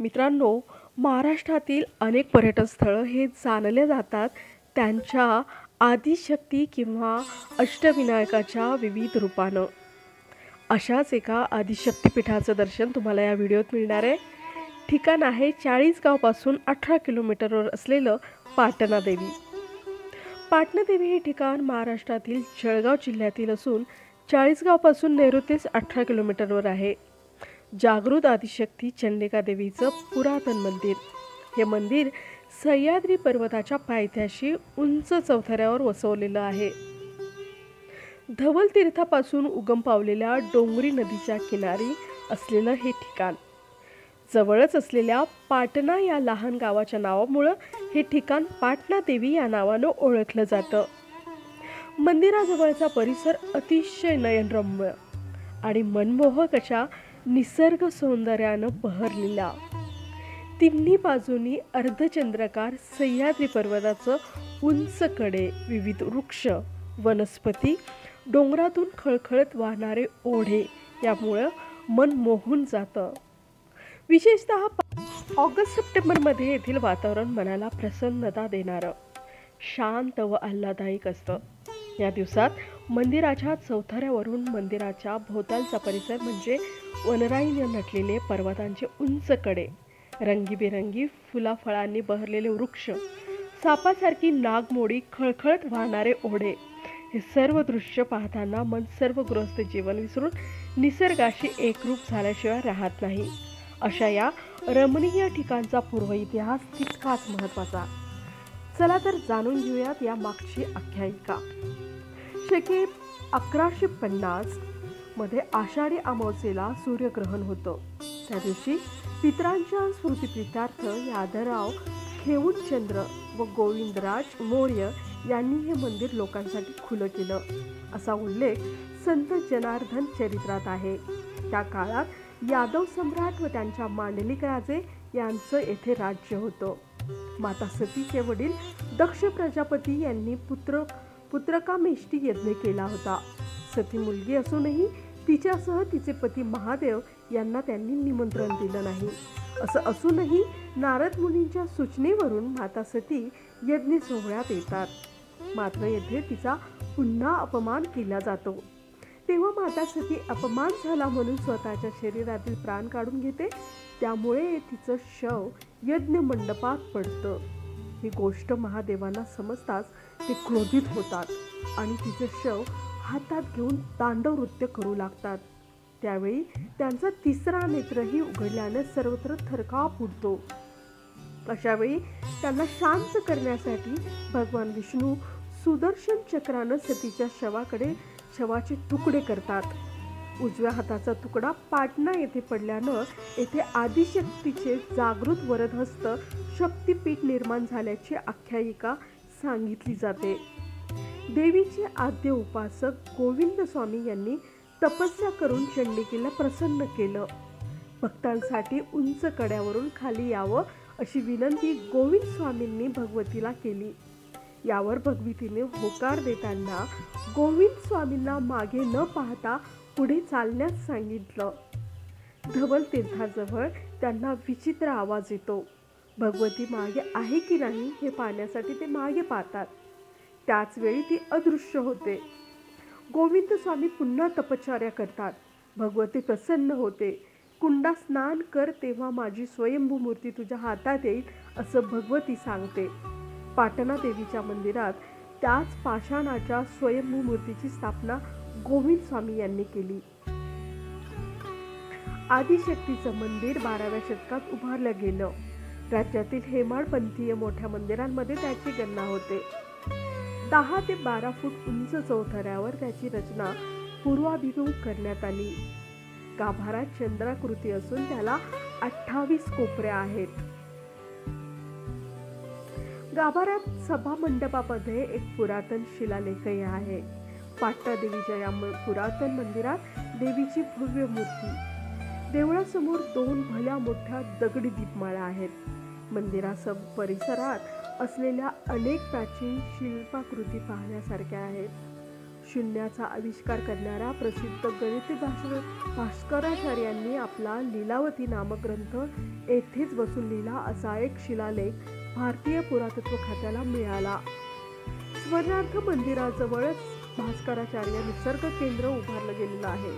मित्रांनो, महाराष्ट्रातील अनेक पर्यटन स्थळं हे जाणले जातात त्यांच्या आदिशक्ती किंवा अष्टविनायकाच्या विविध रूपानं. अशाच एका आदिशक्तीपीठाचं दर्शन तुम्हाला या व्हिडिओत मिळणार आहे. ठिकाण आहे चाळीसगावपासून 18 किलोमीटरवर असलेलं पाटणादेवी. पाटणादेवी हे ठिकाण महाराष्ट्रातील जळगाव जिल्ह्यातील असून चाळीसगावपासून नैऋत्येस 18 किलोमीटरवर आहे. जागृत आदिशक्ती चंडिका देवीचं पुरातन मंदिर. हे मंदिर सह्याद्री पर्वताच्या पायथ्याशी उंच चौथऱ्यावर वसवलेलं आहे. धवल तीर्थापासून उगम पावलेल्या डोंगरी नदीच्या किनारी असलेलं हे ठिकाण. जवळच असलेल्या पाटणा या लहान गावाच्या नावामुळं हे ठिकाण पाटणादेवी या नावानं ओळखलं जातं. मंदिराजवळचा परिसर अतिशय नयनरम्य आणि मनमोहक अशा निसर्ग सौंदर्यानं बहरलेला. तिन्ही बाजूनी अर्धचंद्राकार सह्याद्री पर्वताचं उंच कडे, विविध वृक्ष, वनस्पती, डोंगरातून खळखळत वाहणारे ओढे यामुळं मन मोहून जातं. विशेषतः ऑगस्ट-सप्टेंबरमध्ये येथील वातावरण मनाला प्रसन्नता देणारं, शांत व आल्हाददायक असतं. या दिवसात मंदिराच्या चौथऱ्यावरून मंदिराच्या भोवतालचा परिसर म्हणजे वनराईने नटलेले पर्वतांचे उंच कडे, रंगीबेरंगी फुलाफळांनी बहरलेले वृक्ष, सापासारखी नागमोडी, खळखळत वाहणारे ओढे, हे सर्व दृश्य पाहताना मन सर्व गृहस्थ जीवन विसरून निसर्गाशी एकरूप झाल्याशिवाय राहत नाही. अशा या रमणीय ठिकाणचा पूर्व इतिहास तितकाच महत्त्वाचा. चला तर जाणून घेऊयात या मागची आख्यायिका. शके 1150 मध्ये आषाढी अमावस्येला सूर्यग्रहण होतं. त्या दिवशी पितरांच्या स्मृतिप्रित्यर्थ यादवराव खेऊतचंद्र व गोविंदराज मौर्य यांनी हे मंदिर लोकांसाठी खुलं केलं, असा उल्लेख संत जनार्दन चरित्रात आहे. त्या काळात यादव सम्राट व त्यांच्या मांडलिक राजे यांचं येथे राज्य होतं. माता सतीचे वडील दक्ष प्रजापती यांनी पुत्रकामेष्टी यज्ञ केला होता. सती मुलगी असूनही तिच्यासह तिचे पती महादेव यांना त्यांनी निमंत्रण दिलं नाही. असं असूनही नारद मुनींच्या सूचनेवरून माता सती यज्ञ सोहळ्यात येतात. मात्र येथे तिचा पुन्हा अपमान केला जातो. तेव्हा माता सती अपमान झाला म्हणून स्वतःच्या शरीरातील प्राण काढून घेते. त्यामुळे तिचं शव यज्ञ मंडपात पडतं. ही गोष्ट महादेवांना समजताच ते क्रोधित होतात आणि तिचं शव हातात घेऊन तांडव नृत्य करू लागतात. त्यावेळी त्यांचा तिसरा नेत्रही उघडल्याने सर्वत्र थरकाप उडतो. अशावेळी त्यांना शांत करण्यासाठी भगवान विष्णू सुदर्शन चक्रानं सतीच्या शवाचे तुकडे करतात. उजव्या हाताचा तुकडा पाटणा येथे पडल्यानं येथे आदिशक्तीचे जागृत वरदहस्त शक्तीपीठ निर्माण झाल्याची आख्यायिका सांगितली जाते. देवीचे आद्य उपासक गोविंद स्वामी यांनी तपस्या करून चंडिकेला प्रसन्न केलं. भक्तांसाठी उंच कड्यावरून खाली यावं अशी विनंती गोविंद स्वामींनी भगवतीला केली. यावर भगवतीने होकार देताना गोविंद स्वामींना मागे न पाहता पुढे चालण्यास सांगितलं. धवल तीर्थाजवळ त्यांना विचित्र आवाज येतो. भगवती मागे आहे की नाही हे पाहण्यासाठी ते मागे पाहतात. त्याच वेळी ती अदृश्य होते. गोविंद स्वामी पुन्हा तपश्चर्या करतात. भगवती प्रसन्न होते. कुंडात स्नान कर, तेव्हा माझी स्वयंभू मूर्ती तुझ्या हातात येईल, असं भगवती सांगते. पाटणा देवीच्या मंदिरात त्याच पाषाणाच्या स्वयंभू मूर्तीची स्थापना गोविंद स्वामी यांनी केली. आदिशक्तीचं मंदिर 12व्या शतकात उभारलं गेलं. राज्यातील हेमाडपंथीय मोठ्या मंदिरांमध्ये त्याची गणना होते. 10 ते 12 फूट उंच चौथऱ्यावर त्याची रचना पूर्वाभिमुख करण्यात आली. गाभारात चंद्राकृती असून त्याला 28 कोपऱ्या आहेत. गाभाऱ्यात सभा मंडपामध्ये एक पुरातन शिलालेखही आहे. पाटणा देवीच्या या पुरातन मंदिरात देवीची भव्य मूर्ती. देवळासमोर 2 भल्या मोठ्या दगडी दीपमाळा आहेत. परिसरात असलेल्या अनेक प्राचीन शिल्पाकृती पाहण्यासारख्या आहेत. शून्याचा आविष्कार करणाऱ्या प्रसिद्ध गणिती भास्कराचार्यांनी आपला लीलावती नामक ग्रंथ येथेच बसून लिहिला असा एक शिलालेख भारतीय पुरातत्व खात्याला मिळाला. स्मरणार्थ मंदिराजवळच भास्कराचार्य निसर्ग केंद्र उभारलं गेलेलं आहे.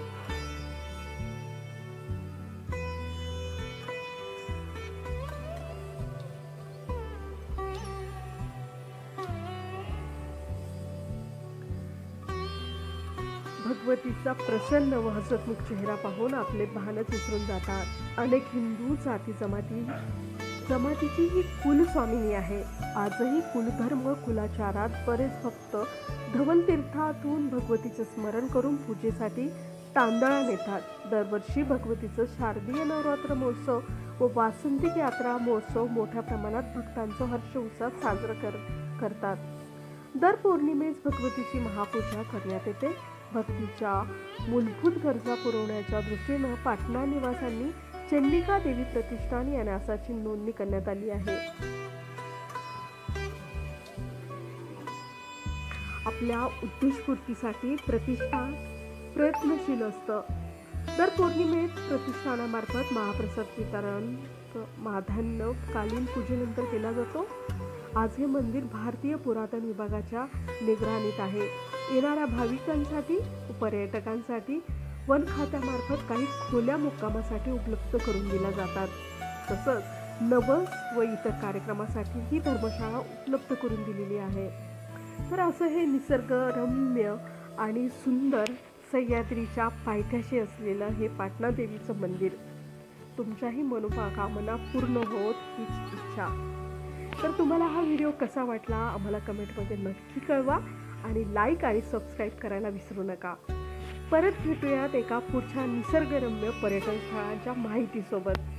भगवतीचा प्रसन्न व हसतमुख चेहरा पाहून आपले भानच विसरून जातात. अनेक हिंदू जाती जमातीची ही कुलस्वामिनी आहे. आजही कुलधर्म कुलाचारात बरेच भक्त धवलतीर्थातून भगवतीचे स्मरण करून पूजेसाठी तांदळा नेतात. दरवर्षी भगवतीचं शारदीय नवरात्र महोत्सव व वासंतिक यात्रा महोत्सव मोठ्या प्रमाणात भक्तांचं हर्ष उत्साहात साजरा करतात. दर पौर्णिमेस भगवतीची महापूजा करण्यात येते. भक्तीच्या मूलभूत गरजा पुरवण्याच्या दृष्टीनं पाटणा निवासांनी चंडिका देवी प्रतिष्ठान या न्यासाची नोंदणी करण्यात आली आहे. आपल्या उद्देशपूर्तीसाठी प्रतिष्ठान प्रयत्नशील असतं. दर पौर्णिमेत प्रतिष्ठानामार्फत महाप्रसाद वितरण माध्यान्हकालीन पूजेनंतर केला जातो. आज हे मंदिर भारतीय पुरातन विभागाच्या निगराणीत आहे. येणाऱ्या भाविकांसाठी व पर्यटकांसाठी वन खात्यामार्फत काही खोल्या मुक्कामासाठी उपलब्ध करून दिल्या जातात. तसंच नवस व इतर कार्यक्रमासाठी ही धर्मशाळा उपलब्ध करून दिलेली आहे. तर असं हे निसर्गरम्य आणि सुंदर सह्याद्रीच्या पायथ्याशी असलेलं हे पाटणा देवीचं मंदिर. तुमच्याही मनोकामना पूर्ण होत हीच इच्छा. तर तुम्हाला हा व्हिडिओ कसा वाटला आम्हाला कमेंटमध्ये नक्की कळवा आणि लाईक आणि सबस्क्राईब करायला विसरू नका. परत भेटूयात एका पुढच्या निसर्गरम्य पर्यटन स्थळांच्या माहितीसोबत.